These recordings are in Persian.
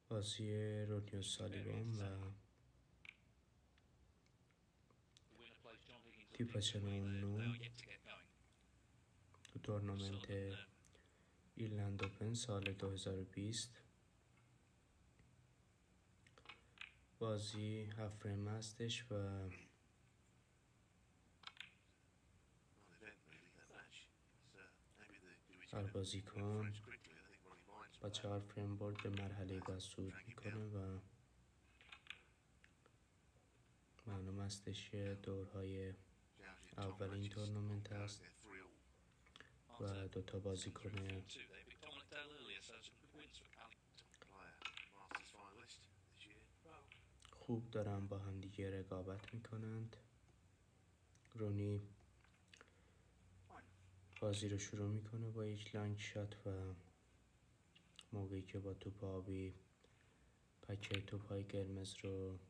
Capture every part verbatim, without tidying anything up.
بازی رودنی اوسالیوان و تیپاچنو نو تو تورنمنت ایرلند اوپن سال دو هزار و بیست. بازی هفت فریم هستش و هر بازیکن با چهار فریم بورد به مرحله بعد صعود میکنه و معلوم هستش که دورهای اول این تورنمنت هست و دوتا بازیکن خوب دارن با هم دیگه رقابت میکنند. رونی بازی رو شروع میکنه با یک لانگ شات و موقعی که با توپ آبی پکه توپ های قرمز رو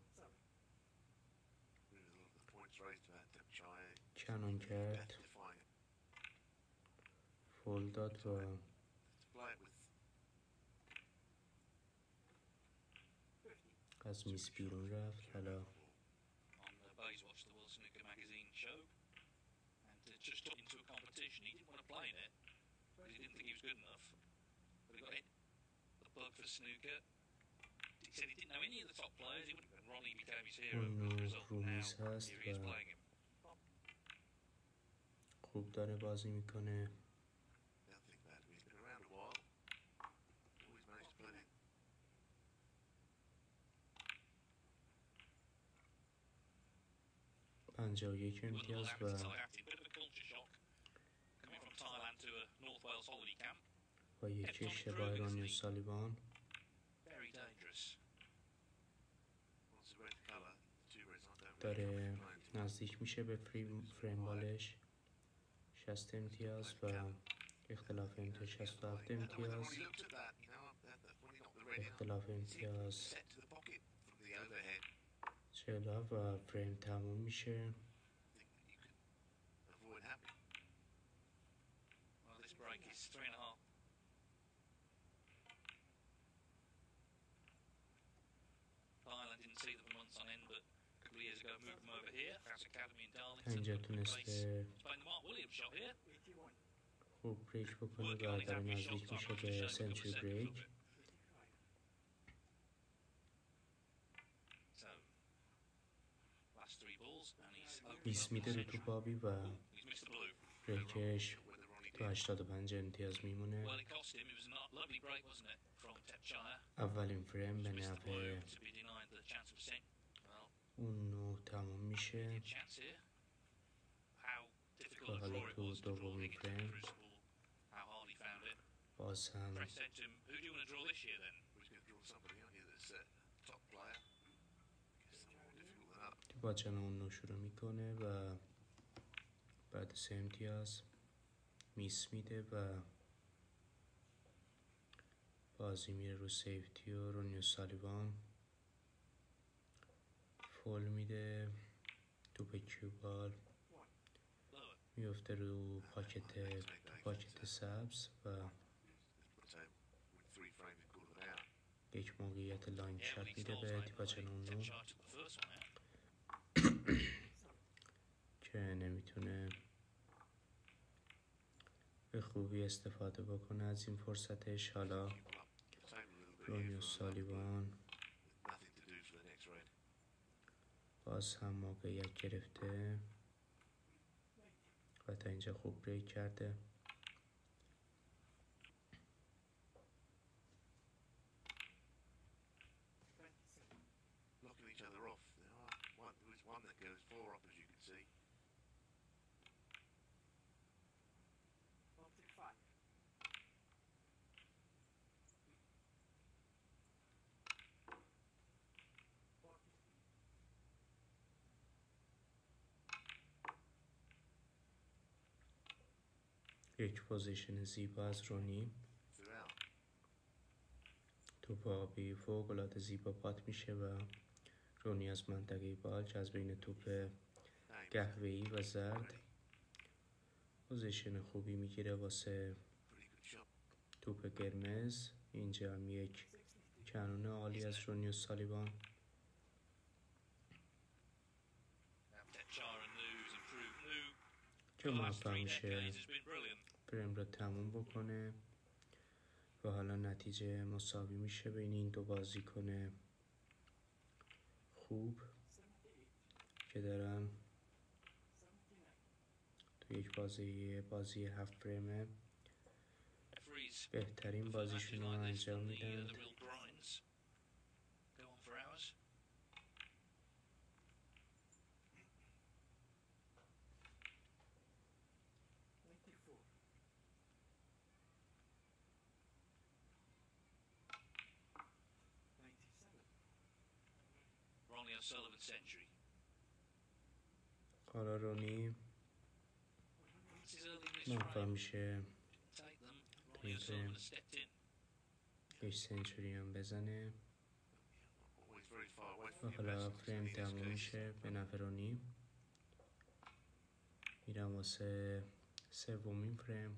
کنون کرد، فول داد و از میز بیرون رفت. حالا اون رو میز هست و خوب داره بازی میکنه. پنجاه و یک امتیاز و با یک اشتباه رونی اوسالیوان داره نزدیک میشه به فریم بالش. شصت امتیاز و اختلاف امتیاز شصت و هفت امتیاز. اختلاف امتیاز چهل و فریم تموم میشه. اینجا تونسته خوب بریک بکنه و داره نزدیک میشه به سنچری بریک. بیست میده رو توپ آبی و بریکش تو هشتاد و پنج امتیاز میمونه. اولین فریم به نفع اون نو تموم میشه و حالا تو دومین فریم باز هم تیپاچنو اون نو شروع میکنه و بعد سه امتیاز میس میده و بازی میره رو سیفتی و رونی اوسالیوان فول میده. توپ کیوبال میفته رو پاکت پاکت سبز و یک موقعیت لانگ شات میده به تیپاچنو نو که نمیتونه به خوبی استفاده بکنه از این فرصتش. حالا رونی اوسالیوان باز هم موقعیت گرفته و تا اینجا خوب بریک کرده. یک پوزیشن زیبا از رونی. توپ آبی فوق العاده زیبا پات میشه و رونی از منطقه بالج از بین توپ قهوه‌ای و زرد پوزیشن خوبی میگیره واسه توپ قرمز. اینجا هم یک کنون عالی از رونی اوسالیوان که موفق میشه فریم رو تموم بکنه و حالا نتیجه مساوی میشه بین این دو بازیکن خوب که دارن تو یک بازی بازی هفت فریمه بهترین بازیشون رو انجام میدن. حالا رونی موفق میشه تو این فریم یک سنچوری هم بزنه و حالا فریم تموم میشه به نفع رونی. میرم واسه سومین فریم.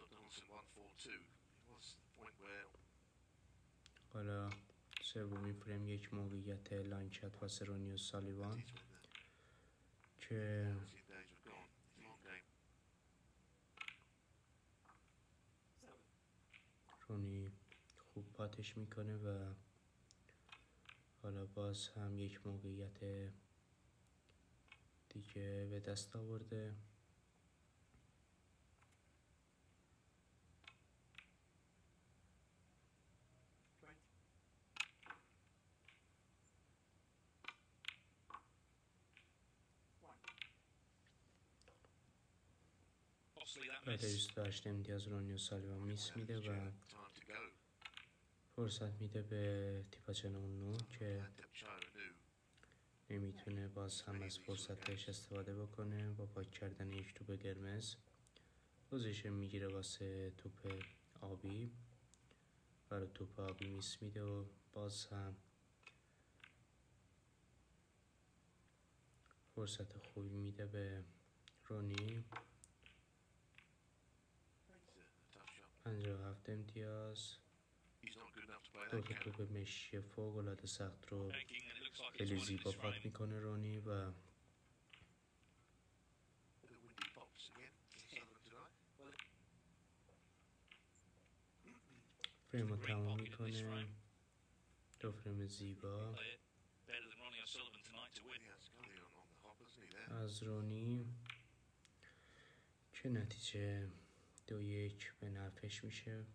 حالا سومین فریم یک موقعیت لانچت واسه رونی اوسالیوان که رونی خوب پاتش میکنه و حالا باز هم یک موقعیت دیگه به دست آورده. بعد بیست و هشت امتیاز رونی اوسالیوان میس میده و فرصت میده به تیپاچن اونو که نمیتونه باز هم از فرصتش استفاده بکنه. با پاک کردن یک توپ قرمز پوزیشن میگیره واسه توپ آبی برای توپ آبی میس میده و باز هم فرصت خوبی میده به رونی. پنجاه و هفت امتیاز دو تا توپ مشی فوق العاده سخت رو خیلی زیبا پاک میکنه رونی و فریم رو تمام میکنه. دو فریم زیبا از رونی که نتیجه دو یک به نفعش میشه.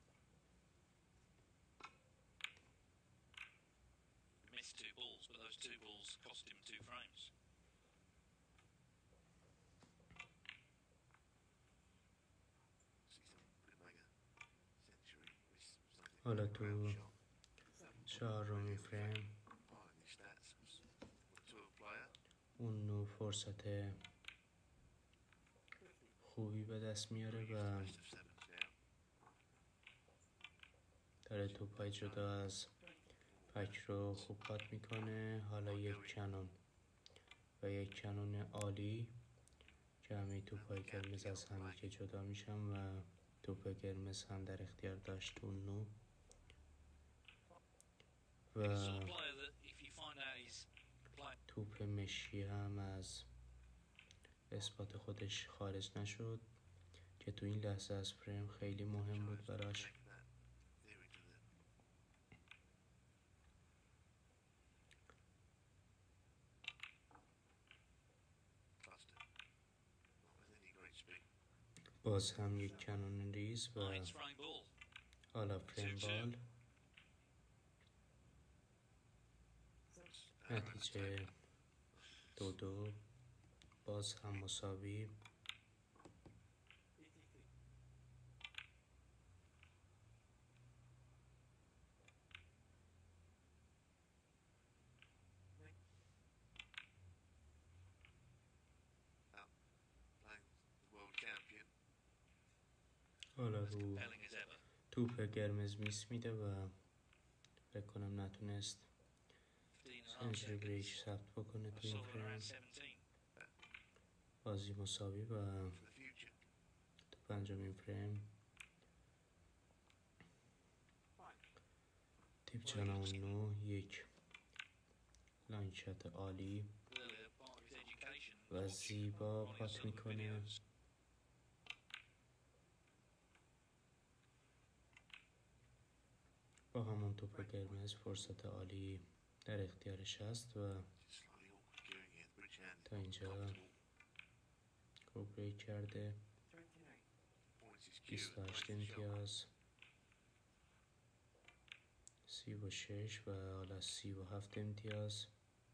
حالا تو چهارمین فریم اون نوع فرصت خوبی به دست میاره و داره توپای جدا از پک رو خوب پات میکنه. حالا یک کنون و یک کنون عالی که همه توپای قرمز از هم که جدا میشن و توپ قرمز هم در اختیار داشت اون نوع و توپ مشی هم از اثبات خودش خارج نشد که تو این لحظه از فریم خیلی مهم بود براش. باز هم یک کنون ریز و حالا فریم بال. نتیجه دو دو باز هم مساوی. حالا رو توپ قرمز میس میده و فکر کنم نتونست سنچری بریک ثبت بکنه تو این فریم. بازی مساوی و تو پنجمین فریم تیپ چنان نو یک لانچت عالی و زیبا پات میکنه. با همون توپ قرمز فرصت عالی در اختیارش هست و تا اینجا خوب بریک کرده. بیست و هشت امتیاز، سی و شش و حالا سی و هفت امتیاز.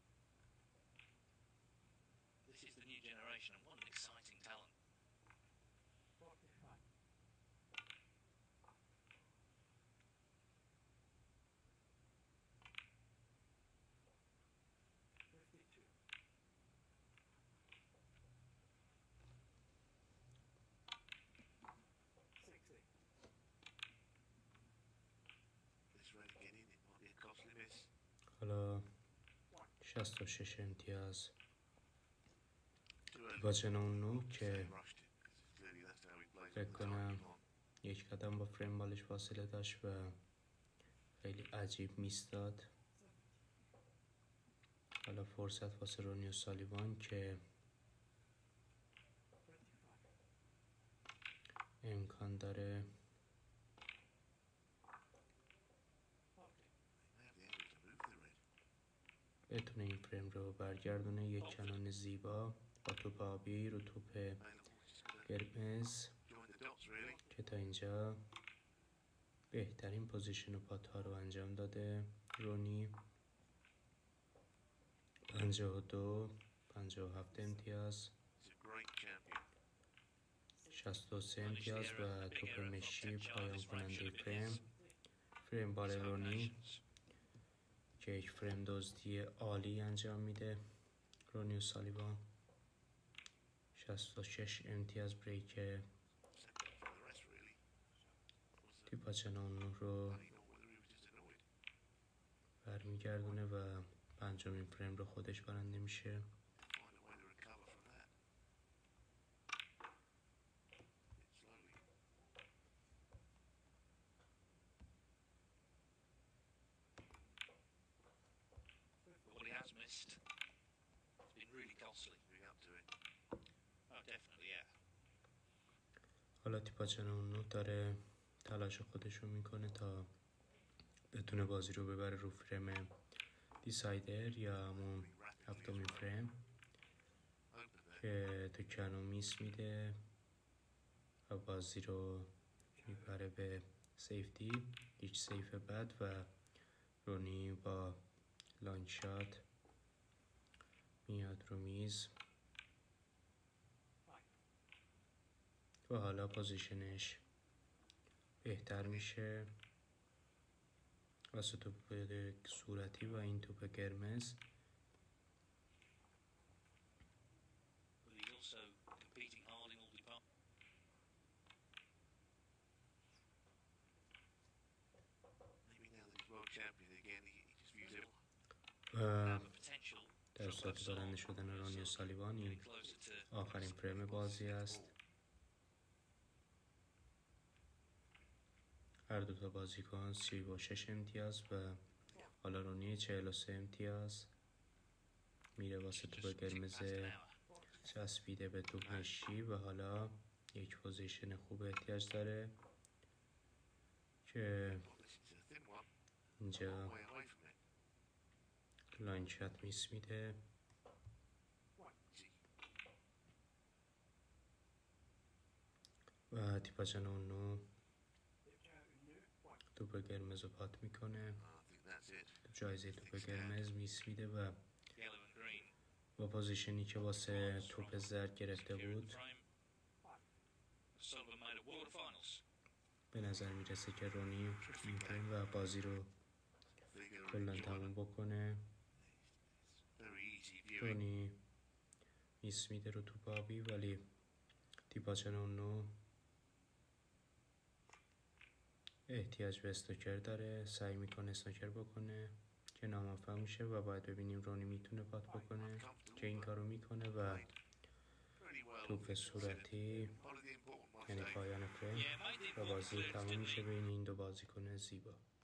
حالا شصت و شش امتیاز با چنان نو که فکر کنم یک قدم با فریم بالش فاصله داشت و خیلی عجیب میستاد. حالا فرصت واسه رونی اوسالیوان که امکان داره بتونه این فریم رو برگردونه. یک چنان زیبا با توپ آبی رو توپ قرمز که تا اینجا بهترین پوزیشن و پات ها رو انجام داده. رونی پنجاه و دو، پنجاه و هفت امتیاز، شصت و سه امتیاز و توپ مشی پایان کننده فریم. فریم بال رونی که یک فریم دزدی عالی انجام میده. رونی اوسالیوان شصت و شش امتیاز بریک تیپا چنان رو برمیگردونه و پنجمین فریم رو خودش برنده میشه. حالا تیپا چنان نو داره تلاش خودش رو میکنه تا بتونه بازی رو ببره رو فریم دیسایدر یا همون هفتمین فریم که تو کنو میس میده و بازی رو میبره به سیفتی. هیچ سیف بد و رونی با لانچ شات میاد رو میز و حالا پوزیشنش بهتر میشه واسه توپ صورتی و این توپ قرمز. و در صورت برنده شدن رونی اوسالیوان این آخرین فریم بازی است. هر دو تا بازیکن سی و شش امتیاز و حالا رونی چهل و سه امتیاز میره واسه توپ قرمز چسبیده به توپ مشی و حالا یک پوزیشن خوب احتیاج داره که اینجا لانچت میس میده و تیپا چنان نو توپ قرمز رو پات میکنه. جایزه توپ قرمز میس میده و با پوزیشنی که واسه توپ زرد گرفته بود به نظر میرسه که رونی میتونه و بازی رو کلن تموم بکنه. رونی میس میده رو توپ آبی ولی تیپا چنان نو احتیاج به استوکر داره. سعی میکنه استوکر بکنه که ناموفق میشه و باید ببینیم رونی میتونه پات بکنه که این کارو میکنه و توپ صورتی یعنی پایان فریم و بازی تموم میشه بین این دو بازیکن زیبا.